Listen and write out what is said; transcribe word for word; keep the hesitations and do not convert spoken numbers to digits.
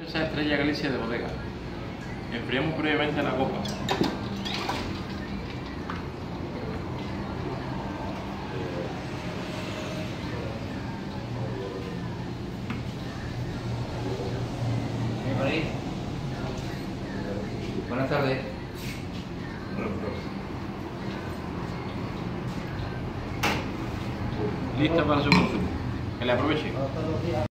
Esa Estrella Galicia de bodega. Enfriamos previamente la copa. Buenas tardes. Lista para su consumo. Que le aproveche.